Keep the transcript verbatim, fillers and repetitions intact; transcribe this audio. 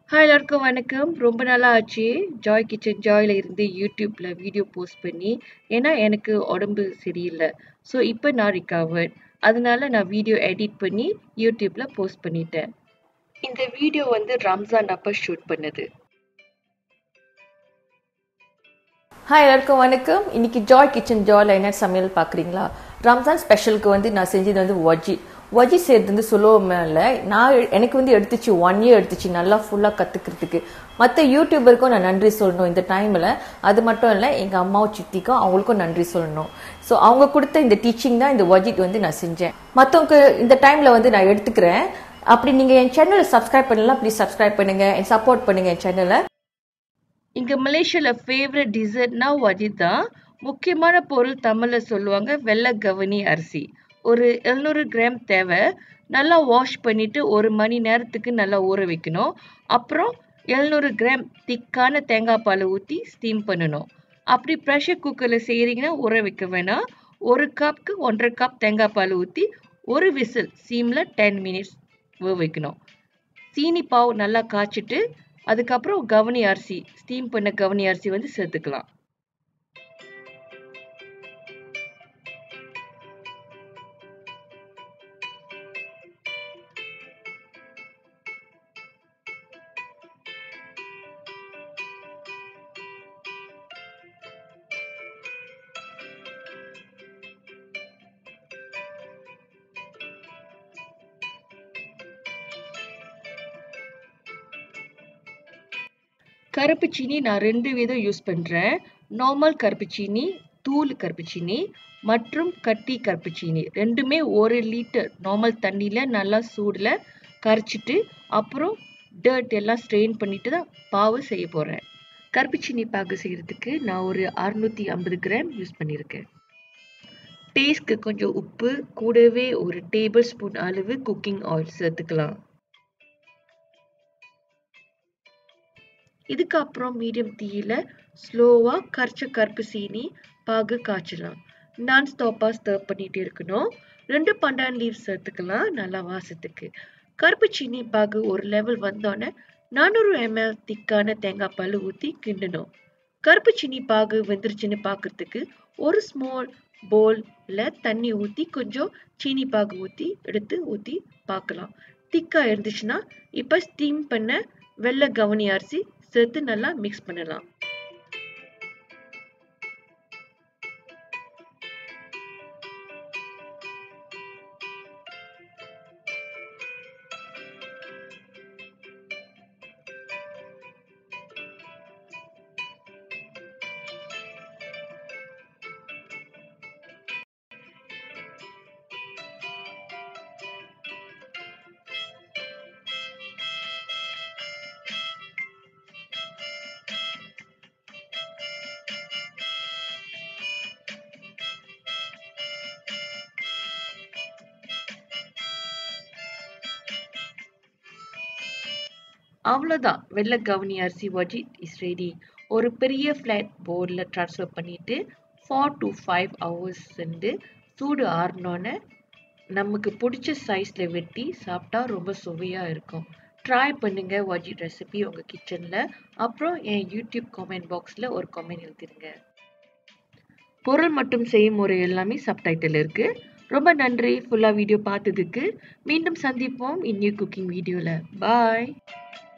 Hi எல்லாருக்கும் வணக்கம். ரொம்ப நாளா ஆச்சு ஜாய் கிச்சன் ஜாய்ல இருந்து யூடியூப்ல வீடியோ போஸ்ட் பண்ணி. ஏன்னா எனக்கு உடம்பு சரியில்லை. ஸோ இப்போ நான் ரிகவர்ட். அதனால நான் வீடியோ எடிட் பண்ணி யூடியூப்ல போஸ்ட் பண்ணிட்டேன். இந்த வீடியோ வந்து ரம்ஜான் அப்போ ஷூட் பண்ணது. ஹாய் எல்லாருக்கும் வணக்கம். இன்னைக்கு ஜாய் கிச்சன் ஜாயில் என்ன சமையல் பார்க்குறீங்களா? ரம்ஜான் ஸ்பெஷலுக்கு வந்து நான் செஞ்சது வந்து வஜி வஜி செய்கிறது வந்து சுலபமே இல்லை. நான் எனக்கு வந்து எடுத்துச்சு ஒன் இயர் எடுத்துச்சு நல்லா ஃபுல்லாக கற்றுக்கிறதுக்கு. மற்ற யூடியூபருக்கும் நான் நன்றி சொல்லணும் இந்த டைமில். அது மட்டும் இல்லை, எங்கள் அம்மாவும் சித்திக்கும் அவங்களுக்கும் நன்றி சொல்லணும். ஸோ அவங்க கொடுத்த இந்த டீச்சிங் தான் இந்த வஜிட் வந்து நான் செஞ்சேன். மற்றவங்க இந்த டைமில் வந்து நான் எடுத்துக்கிறேன். அப்படி நீங்கள் என் சேனலை சப்ஸ்கிரைப் பண்ணலாம், ப்ளீஸ் சப்ஸ்கிரைப் பண்ணுங்கள், என் சப்போர்ட் பண்ணுங்கள் என் சேனலை. இங்கே மலேசியாவில் ஃபேவரட் டிசர்ட்னா வஜித் தான். முக்கியமான பொருள் தமிழில் சொல்லுவாங்க வெள்ளை கவனி அரிசி. ஒரு எழுநூறு கிராம் தேவை. நல்லா வாஷ் பண்ணிவிட்டு ஒரு மணி நேரத்துக்கு நல்லா ஊற வைக்கணும். அப்புறம் எழுநூறு கிராம் திக்கான தேங்காய் பால் ஊற்றி ஸ்டீம் பண்ணணும். அப்படி ப்ரெஷர் குக்கரில் செய்கிறீங்கன்னா ஊற வைக்க வேணாம். ஒரு கப்புக்கு ஒன்றரை கப் தேங்காய் பால் ஊற்றி ஒரு விசில் சீமில் டென் மினிட்ஸ் வேக வைக்கணும். சீனி பாவு நல்லா காய்ச்சிட்டு அதுக்கப்புறம் கவனி அரிசி ஸ்டீம் பண்ண கவனி அரிசி வந்து சேர்த்துக்கலாம். கருப்பு சீனி நான் ரெண்டு விதம் யூஸ் பண்ணுறேன். நார்மல் கருப்பு சீனி, தூள் கருப்பு சீனி மற்றும் கட்டி கருப்பு சீனி ரெண்டுமே ஒரு லிட்டர் நார்மல் தண்ணியில் நல்லா சூடில் கரைச்சிட்டு அப்புறம் டர்ட் எல்லாம் ஸ்ட்ரெயின் பண்ணிட்டு தான் பாவு செய்ய போகிறேன். கருப்பு சீனி பாகு செய்கிறதுக்கு நான் ஒரு அறுநூற்றி ஐம்பது கிராம் யூஸ் பண்ணியிருக்கேன். டேஸ்ட்க்கு கொஞ்சம் உப்பு, கூடவே ஒரு டேபிள் ஸ்பூன் அளவு குக்கிங் ஆயில் சேர்த்துக்கலாம். இதுக்கப்புறம் மீடியம் தீயில ஸ்லோவா கரைச்ச கருப்பு சீனி பாகு காய்ச்சலாம். நான் ஸ்டாப்பாக ஸ்டர் பண்ணிட்டு இருக்கணும். ரெண்டு பண்டான் லீவ் சேர்த்துக்கலாம் நல்லா வாசத்துக்கு. கருப்பு சீனி பாகு ஒரு லெவல் வந்தோடனே நானூறு எம்எல் திக்கான தேங்காய் பால் ஊற்றி கிண்டணும். கருப்பு சீனி பாகு வெந்துருச்சுன்னு பார்க்கறதுக்கு ஒரு ஸ்மால் பவுல்ல தண்ணி ஊற்றி கொஞ்சம் சீனி பாகு ஊற்றி எடுத்து ஊற்றி பார்க்கலாம். திக்கா இருந்துச்சுன்னா இப்போ ஸ்டீம் பண்ண வெள்ளை கவனி அரிசி சேர்த்து நல்லா மிக்ஸ் பண்ணலாம். அவ்வளோதான், வெள்ளை கவனி அரிசி வஜிட் இஸ் ரெடி. ஒரு பெரிய ஃப்ளாட் போர்டில் ட்ரான்ஸ்ஃபர் பண்ணிவிட்டு ஃபோர் டு ஃபைவ் ஹவர்ஸ் வந்து சூடு ஆறினோன்னே நமக்கு பிடிச்ச சைஸில் வெட்டி சாப்பிட்டா ரொம்ப சுவையாக இருக்கும். ட்ரை பண்ணுங்கள் வஜிட் ரெசிபி உங்கள் கிச்சனில். அப்புறம் என் யூடியூப் கமெண்ட் பாக்ஸில் ஒரு கமெண்ட் எழுதிருங்க. பொருள் மட்டும் செய்யும் முறை எல்லாமே சப்டைட்டில் இருக்குது. ரொம்ப நன்றி ஃபுல்லாக வீடியோ பார்த்ததுக்கு. மீண்டும் சந்திப்போம் இன்னிய குக்கிங் வீடியோவில். பாய்.